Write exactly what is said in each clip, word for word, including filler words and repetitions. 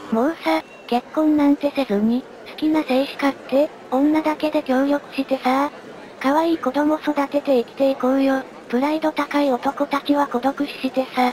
もうさ、結婚なんてせずに、好きな性しかって、女だけで協力してさ、可愛い子供育てて生きていこうよ。プライド高い男たちは孤独死してさ。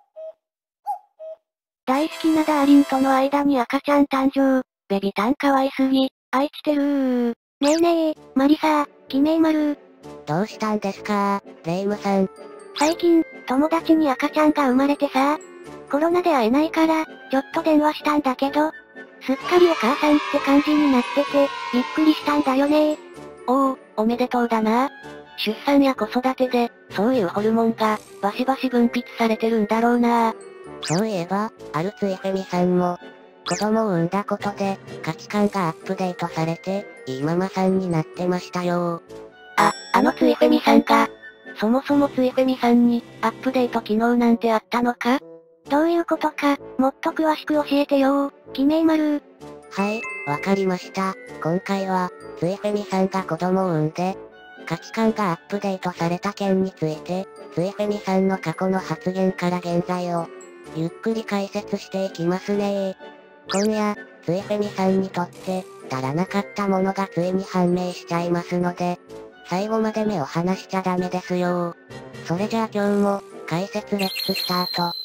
大好きなダーリンとの間に赤ちゃん誕生。ベビタン可愛すぎ。愛してるー。ねえねえ、マリサ、キメイマル。 どうしたんですか、レイムさん。 最近、友達に赤ちゃんが生まれてさ。コロナで会えないから、ちょっと電話したんだけど、すっかりお母さんって感じになってて、びっくりしたんだよね。 おお、おめでとうだな。出産や子育てで、そういうホルモンが、バシバシ分泌されてるんだろうな。そういえば、あるついフェミさんも、子供を産んだことで、価値観がアップデートされて、いいママさんになってましたよ。 あ、あのついフェミさんか。そもそもついフェミさんに、アップデート機能なんてあったのか？どういうことか、もっと詳しく教えてよー、キメイマルー。 はい、わかりました。今回は、ついフェミさんが子供を産んで、価値観がアップデートされた件について、ついフェミさんの過去の発言から現在を、ゆっくり解説していきますね。今夜、ついフェミさんにとって、足らなかったものがついに判明しちゃいますので、最後まで目を離しちゃダメですよ。それじゃあ今日も、解説レッツスタート。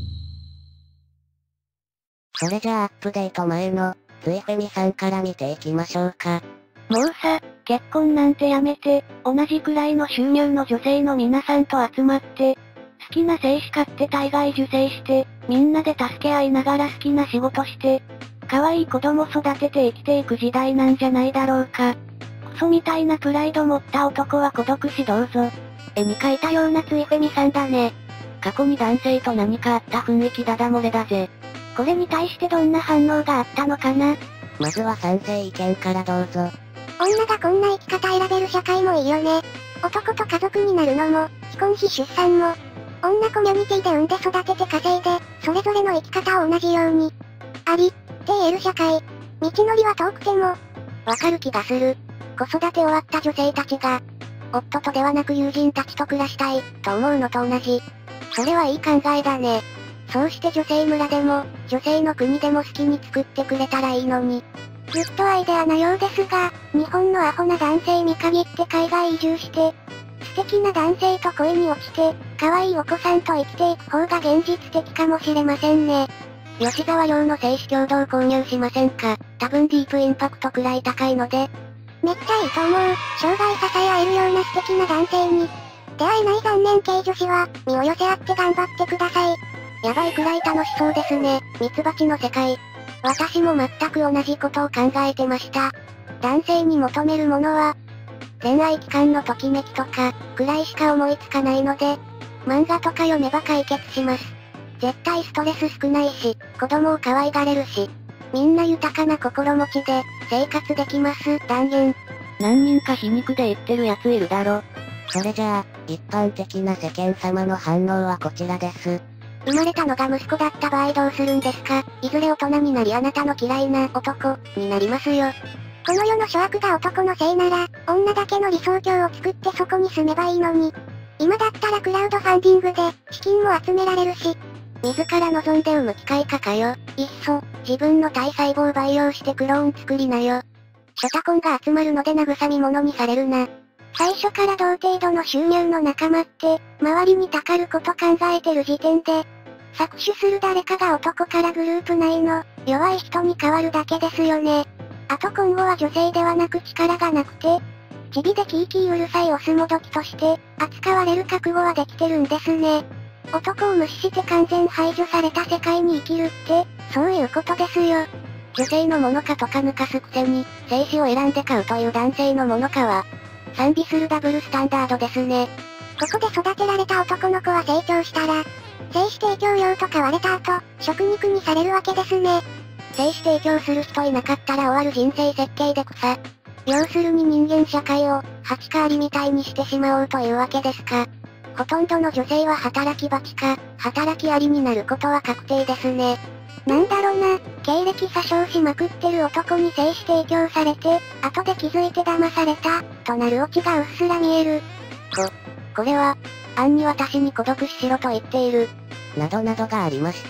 それじゃあアップデート前の、ついフェミさんから見ていきましょうか。 もうさ、結婚なんてやめて、同じくらいの収入の女性の皆さんと集まって、好きな性しかって体外受精して、みんなで助け合いながら好きな仕事して、可愛い子供育てて生きていく時代なんじゃないだろうか。クソみたいなプライド持った男は孤独死どうぞ。絵に描いたようなついフェミさんだね。 過去に男性と何かあった雰囲気ダダ漏れだぜ。 これに対してどんな反応があったのかな？ まずは賛成意見からどうぞ。 女がこんな生き方選べる社会もいいよね。男と家族になるのも、既婚非出産も、女コミュニティで産んで育てて稼いで、それぞれの生き方を同じように、あり、って言える社会。道のりは遠くても、 わかる気がする。子育て終わった女性たちが、夫とではなく友人たちと暮らしたい、と思うのと同じ。それはいい考えだね。そうして女性村でも、女性の国でも好きに作ってくれたらいいのに。 ずっとアイデアなようですが、日本のアホな男性見限って海外移住して、素敵な男性と恋に落ちて、可愛いお子さんと生きていく方が現実的かもしれませんね。 吉沢亮の精子共同購入しませんか？多分ディープインパクトくらい高いので。 めっちゃいいと思う。生涯支え合えるような素敵な男性に。出会えない残念系女子は、身を寄せ合って頑張ってください。 やばいくらい楽しそうですね。ミツバチの世界。私も全く同じことを考えてました。男性に求めるものは、恋愛期間のときめきとか、くらいしか思いつかないので、漫画とか読めば解決します。絶対ストレス少ないし、子供を可愛がれるし、みんな豊かな心持ちで、生活できます、断言。何人か皮肉で言ってるやついるだろ。それじゃあ、一般的な世間様の反応はこちらです。生まれたのが息子だった場合どうするんですか？いずれ大人になりあなたの嫌いな男、になりますよ。 この世の諸悪が男のせいなら、女だけの理想郷を作ってそこに住めばいいのに。今だったらクラウドファンディングで、資金も集められるし。 自ら望んで産む機械化かよ。いっそ、自分の体細胞培養してクローン作りなよ。ショタコンが集まるので慰み者にされるな。 最初から同程度の収入の仲間って、周りにたかること考えてる時点で、搾取する誰かが男からグループ内の、弱い人に変わるだけですよね。あと今後は女性ではなく力がなくて、チビでキーキーうるさいオスもどきとして、扱われる覚悟はできてるんですね。男を無視して完全排除された世界に生きるって、そういうことですよ。 女性のものかとか抜かすくせに、精子を選んで買うという男性のものかは、賛美するダブルスタンダードですね。 ここで育てられた男の子は成長したら、精子提供用とか割れた後、食肉にされるわけですね。 精子提供する人いなかったら終わる人生設計で草。要するに人間社会を、蜂かアリみたいにしてしまおうというわけですか。ほとんどの女性は働き蜂か、働きアリになることは確定ですね。 なんだろな、経歴詐称しまくってる男に精子提供されて、後で気づいて騙された、となるオチがうっすら見える。 こ、これは、暗に私に孤独死しろと言っている。などなどがありました。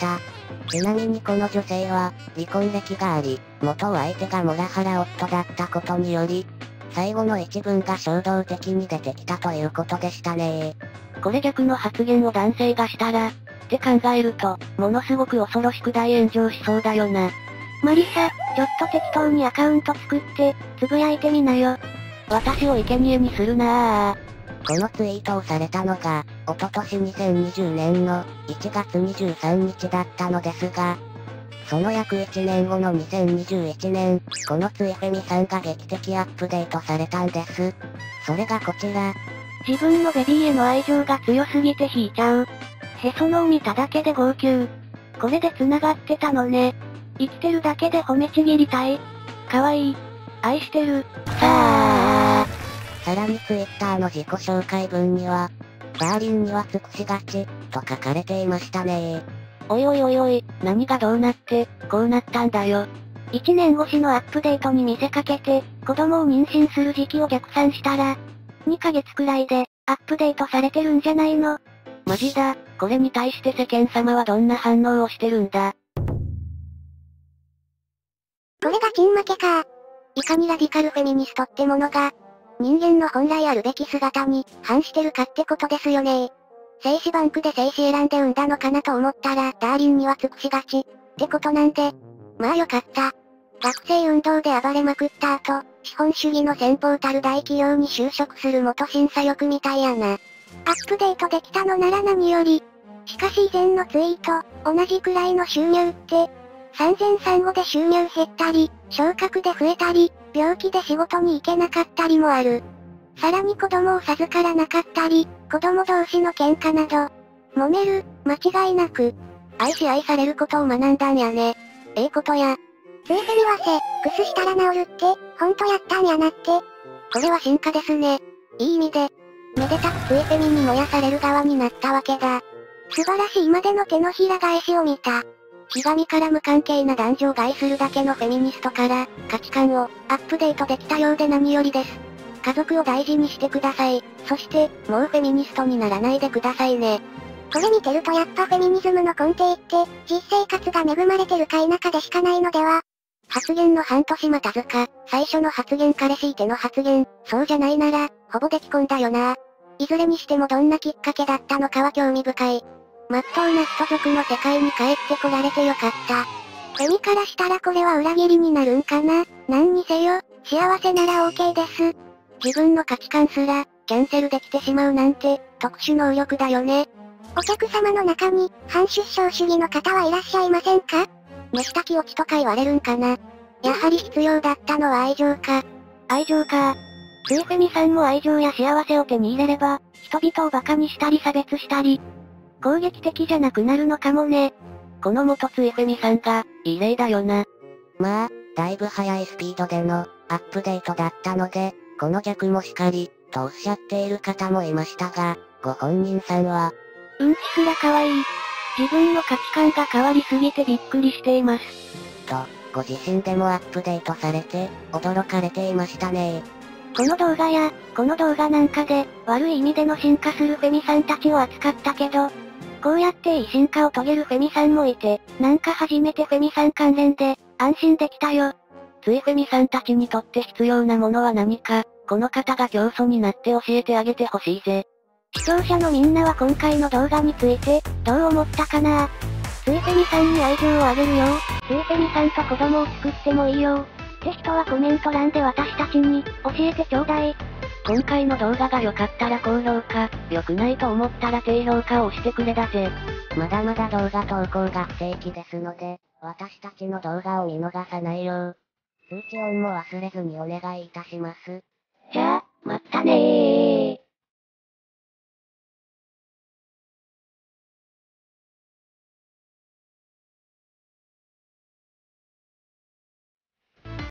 ちなみにこの女性は、離婚歴があり、元お相手がモラハラ夫だったことにより、最後の一文が衝動的に出てきたということでしたね。 これ逆の発言を男性がしたら、って考えると、ものすごく恐ろしく大炎上しそうだよな。マリサ、ちょっと適当にアカウント作って、つぶやいてみなよ。私を生贄にするなぁ。 このツイートをされたのが、おととしにせんにじゅうねんのいちがつにじゅうさんにちだったのですが、その約いちねんごのにせんにじゅういちねん、このついフェミさんが劇的アップデートされたんです。それがこちら。 自分のベビーへの愛情が強すぎて引いちゃう。へその緒見ただけで号泣。これで繋がってたのね。生きてるだけで褒めちぎりたい。かわいい。愛してる。さあ。 さらにツイッターの自己紹介文には、ダーリンには尽くしがち、と書かれていましたね。 おいおいおいおい、何がどうなって、こうなったんだよ。一年越しのアップデートに見せかけて、子供を妊娠する時期を逆算したら、にかげつくらいで、アップデートされてるんじゃないの？ マジだ、これに対して世間様はどんな反応をしてるんだ？ これがチン負けか。いかにラディカルフェミニストってものが、人間の本来あるべき姿に、反してるかってことですよね。精子バンクで精子選んで産んだのかなと思ったら、ダーリンには尽くしがち、ってことなんで。まあよかった。学生運動で暴れまくった後、資本主義の先方たる大企業に就職する元審査欲みたいやな。アップデートできたのなら何より。しかし以前のツイート、同じくらいの収入って、産前産後で収入減ったり、昇格で増えたり、病気で仕事に行けなかったりもある。さらに子供を授からなかったり、子供同士の喧嘩など、揉める、間違いなく。愛し愛されることを学んだんやね。ええことや。 ついフェミはせ、クスしたら治るって、ほんとやったんやなって。 これは進化ですね。いい意味で。めでたくついフェミに燃やされる側になったわけだ。素晴らしいまでの手のひら返しを見た。ひがみから無関係な男女を害するだけのフェミニストから、価値観を、アップデートできたようで何よりです。家族を大事にしてください。そして、もうフェミニストにならないでくださいね。 これ見てるとやっぱフェミニズムの根底って、実生活が恵まれてるか否かでしかないのでは？ 発言の半年待たずか、最初の発言彼氏いての発言、そうじゃないなら、ほぼ出来込んだよな。いずれにしてもどんなきっかけだったのかは興味深い。まっとうな人族の世界に帰ってこられてよかった。 フェミからしたらこれは裏切りになるんかな？何にせよ、幸せなら OK です。 自分の価値観すら、キャンセルできてしまうなんて、特殊能力だよね。 お客様の中に、反出生主義の方はいらっしゃいませんか？ 飯炊き落ちとか言われるんかな。やはり必要だったのは愛情か。 愛情か。ついフェミさんも愛情や幸せを手に入れれば、人々を馬鹿にしたり差別したり、攻撃的じゃなくなるのかもね。この元ついフェミさんが、いい例だよな。 まあ、だいぶ速いスピードでの、アップデートだったので、この逆もしかり、とおっしゃっている方もいましたが、ご本人さんは、 うんちすら可愛い。自分の価値観が変わりすぎてびっくりしています。 と、ご自身でもアップデートされて、驚かれていましたね。 この動画や、この動画なんかで、悪い意味での進化するフェミさんたちを扱ったけど、こうやっていい進化を遂げるフェミさんもいて、なんか初めてフェミさん関連で、安心できたよ。ついフェミさんたちにとって必要なものは何か、この方が教祖になって教えてあげてほしいぜ。視聴者のみんなは今回の動画について、どう思ったかな？ついフェミさんに愛情をあげるよ。ついフェミさんと子供を作ってもいいよ。って人はコメント欄で私たちに、教えてちょうだい。今回の動画が良かったら高評価、良くないと思ったら低評価を押してくれだぜ。 まだまだ動画投稿が不定期ですので、私たちの動画を見逃さないよう、通知音も忘れずにお願いいたします。 じゃあ、またねー。